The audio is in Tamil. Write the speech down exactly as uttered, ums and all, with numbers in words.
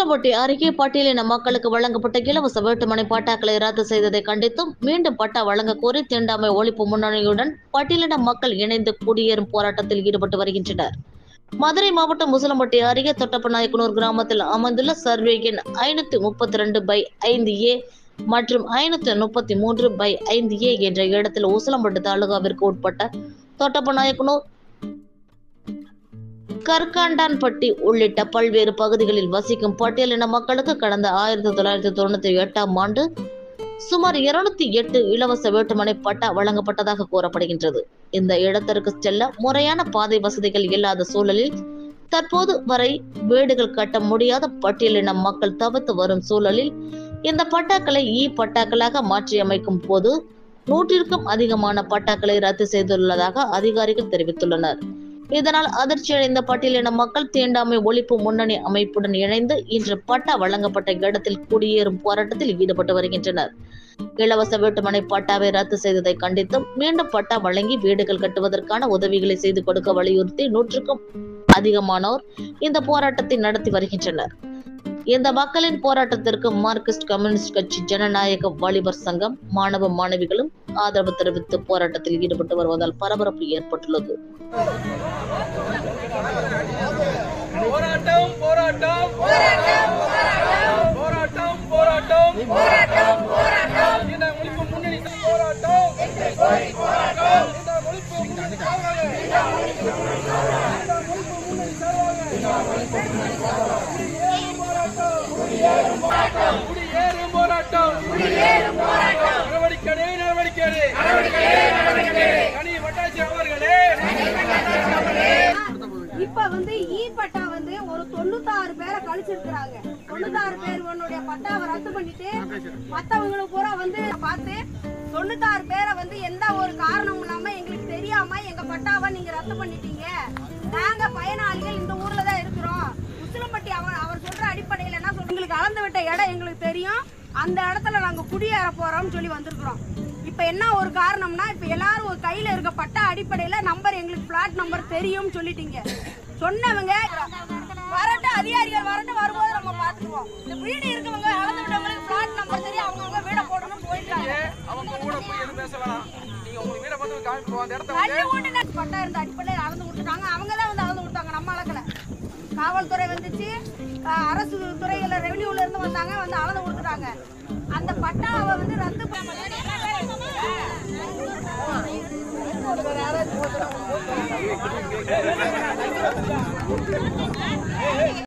உசிலம்பட்டி அருகே பட்டியலின மக்களுக்கு வழங்கப்பட்ட இலவச வேட்டுமனை பட்டாக்களை ரத்து செய்ததை கண்டித்தும் மீண்டும் பட்டா வழங்க கோரி தீண்டாமை ஒழிப்பு முன்னணியுடன் பட்டியலின மக்கள் இணைந்து குடியேறும் போராட்டத்தில் ஈடுபட்டு வருகின்றனர். மதுரை மாவட்டம் உசிலம்பட்டி அருகே தொட்டப்பநாயக்கனூர் கிராமத்தில் அமைந்துள்ள சர்வே எண் ஐநூத்தி முப்பத்தி ரெண்டு பை ஐந்து ஏ மற்றும் ஐநூத்தி முப்பத்தி மூன்று பை ஐந்து ஏ என்ற இடத்தில் உசிலம்பட்டி தாலுகாவிற்கு உட்பட்ட தொட்டப்பநாயக்கனூர், கற்காண்டான்பட்டி உள்ளிட்ட பல்வேறு பகுதிகளில் வசிக்கும் பட்டியலின மக்களுக்கு கடந்த ஆயிரத்தி தொள்ளாயிரத்தி தொண்ணூத்தி எட்டாம் ஆண்டு சுமார் இருநூத்தி எட்டு இலவச வேட்டுமனை பட்டா வழங்கப்பட்டதாக கூறப்படுகின்றது. இந்த இடத்திற்கு செல்ல முறையான பாதை வசதிகள் இல்லாத சூழலில் தற்போது வரை வீடுகள் கட்ட முடியாத பட்டியலின மக்கள் தவித்து வரும் சூழலில் இந்த பட்டாக்களை இ பட்டாக்களாக மாற்றியமைக்கும் போது நூற்றிற்கும் அதிகமான பட்டாக்களை ரத்து செய்துள்ளதாக அதிகாரிகள் தெரிவித்துள்ளனர். இதனால் அதிர்ச்சியடைந்த பட்டியலின மக்கள் தீண்டாமை ஒழிப்பு முன்னணி அமைப்புடன் இணைந்து இன்று பட்டா வழங்கப்பட்ட இடத்தில் குடியேறும் போராட்டத்தில் ஈடுபட்டு வருகின்றனர். இலவச வீட்டுமனை பட்டாவை ரத்து செய்ததை கண்டித்தும் மீண்டும் பட்டா வழங்கி வீடுகள் கட்டுவதற்கான உதவிகளை செய்து கொடுக்க வலியுறுத்தி நூற்றுக்கும் அதிகமானோர் இந்த போராட்டத்தை நடத்தி வருகின்றனர். இந்த மக்களின் போராட்டத்திற்கு மார்க்சிஸ்ட் கம்யூனிஸ்ட் கட்சி, ஜனநாயக வாலிபர் சங்கம், மாணவ மாணவிகளும் ஆதரவு தெரிவித்து போராட்டத்தில் ஈடுபட்டு வருவதால் பரபரப்பு ஏற்பட்டுள்ளது. போராட்டம் போராட்டம் போராட்டம் போராட்டம் போராட்டம் போராட்டம் போராட்டம் இந்த ஒழிப்பு முன்னணி போராட்டம் இந்த ஒழிப்பு முன்னணி சார்பாக இந்த ஒழிப்பு முன்னணி சார்பாக குடியேறும் போராட்டம் குடியேறும் போராட்டம் குடியேறும் போராட்டம் நடவடிக்கை நடவடிக்கை நடவடிக்கை கனி வட்டாட்சி அவர்களே. இப்ப வந்து இ பட்டா வந்து ஒரு தொண்ணூத்தாறு பேரை கழிச்சிருக்கிறாங்க. தொண்ணூத்தாறு பேர் உன்னுடைய பட்டாவை ரத்து பண்ணிட்டு மத்தவங்களுக்கு பூரா வந்து பார்த்து தொண்ணூத்தாறு பேரை வந்து எந்த ஒரு காரணமும் இல்லாம எங்களுக்கு தெரியாம எங்க பட்டாவை நீங்க ரத்து பண்ணிட்டீங்க. நாங்க பயனாளிகள் இந்த ஊர்ல தான் இருக்கிறோம். உசிலம்பட்டி அவர் அவர் சொல்ற அடிப்படையில் என்ன சொல்ற, எங்களுக்கு அளந்து விட்ட இடம் எங்களுக்கு தெரியும், அந்த இடத்துல நாங்க குடியேற போறோம்னு சொல்லி வந்திருக்கிறோம். இப்ப என்ன ஒரு காரணம்னா, இப்ப எல்லாரும் ஒரு கையில இருக்க பட்டா அடிப்படையில நம்பர் எங்களுக்கு பிளாட் நம்பர் தெரியும் சொல்லிட்டீங்க. சொன்னவங்க வரட்டும், அதிகாரிகள் வரட்டும், வரும்போது நம்ம பாத்துக்குவோம். இந்த வீடு இருக்கவங்க அளந்து விட்டவங்களுக்கு பிளாட் நம்பர் தெரியும், அவங்கவுங்க வீட போடணும் போயிட்டாங்க. அவங்க கூட போய் எது பேசலாம், நீங்க உங்க வீட பார்த்து காமிப்போம். அந்த இடத்துல கல்வி ஓட்டுன பட்டா இருந்த அடிப்படையில் அளந்து கொடுத்துட்டாங்க. அவங்க தான் வந்து அளந்து கொடுத்தாங்க, நம்ம அளக்கல. காவல்துறை வந்துச்சு, அரசு துறையில ரெவன்யூல இருந்து வந்தாங்க, வந்து அளந்து கொடுத்துட்டாங்க. அந்த பட்டாவை வந்து ரத்து பண்ண